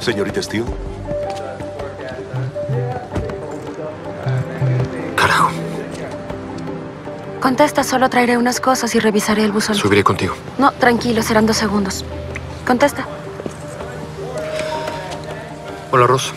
Señorita Steele. Carajo. Contesta, solo traeré unas cosas y revisaré el buzón. Subiré contigo. No, tranquilo, serán 2 segundos. Contesta. Hola, Ross.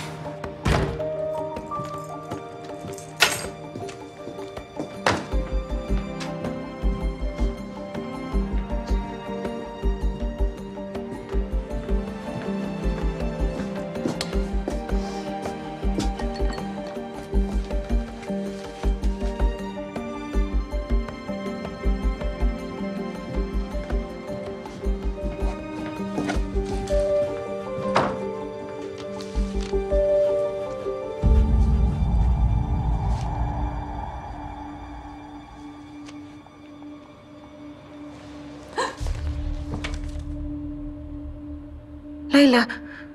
Leila.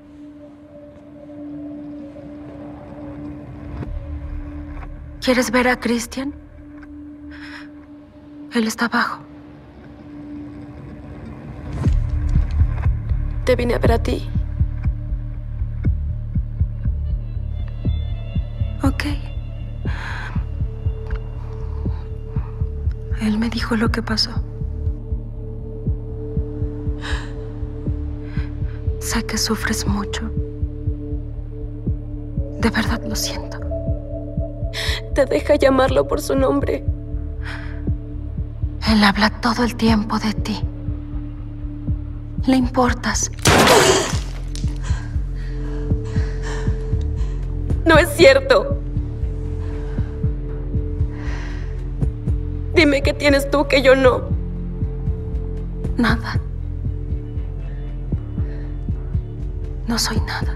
¿Quieres ver a Christian? Él está abajo. Te vine a ver a ti. Ok. Él me dijo lo que pasó. Sé que sufres mucho. De verdad lo siento. Te deja llamarlo por su nombre. Él habla todo el tiempo de ti. Le importas. No es cierto. Dime qué tienes tú que yo no. Nada. No soy nada.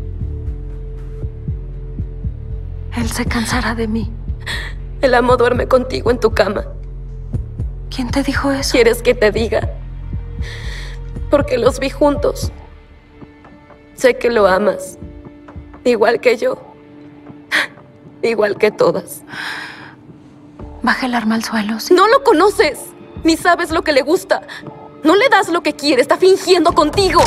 Él se cansará de mí. El amo duerme contigo en tu cama. ¿Quién te dijo eso? ¿Quieres que te diga? Porque los vi juntos. Sé que lo amas. Igual que yo. Igual que todas. Baja el arma al suelo, ¿sí? No lo conoces. Ni sabes lo que le gusta. No le das lo que quiere. Está fingiendo contigo.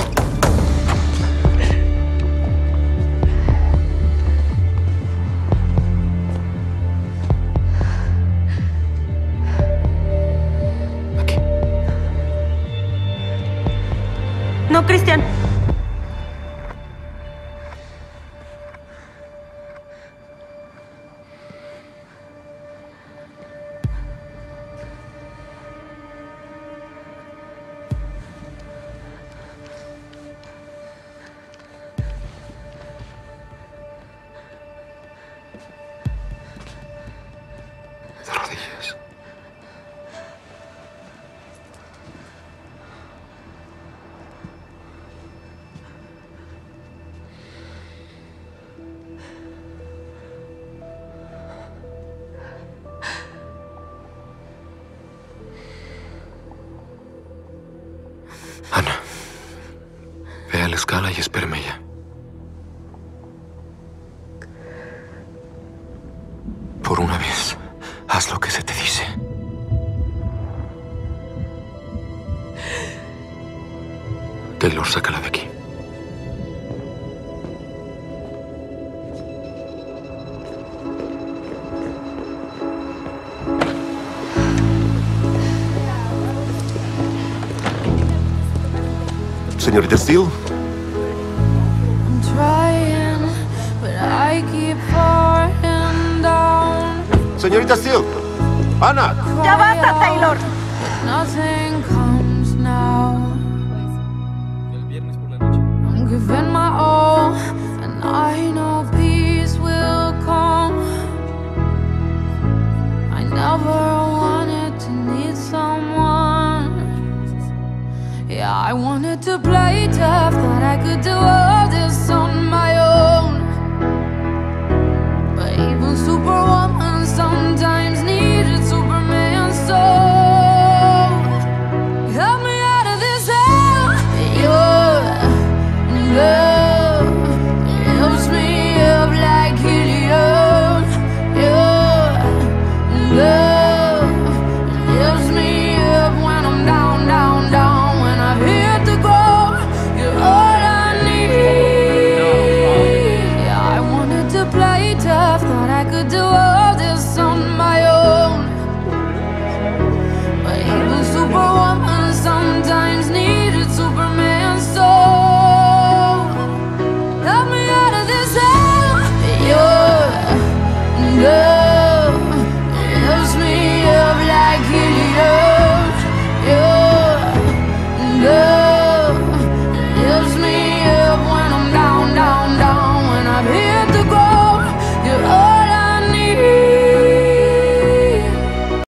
No, Christian. De rodillas. Ana, ve a la escala y espérame ya. Por una vez, haz lo que se te dice. Taylor, sácala de aquí. Señorita Steele. I'm trying, but I keep falling down. Señorita Steele. Ana. ¡Ya basta, Taylor! Nothing comes now. I'm giving my all, and I know peace will come. I never wanted to need someone. Yeah, I wanted to play tough, thought I could do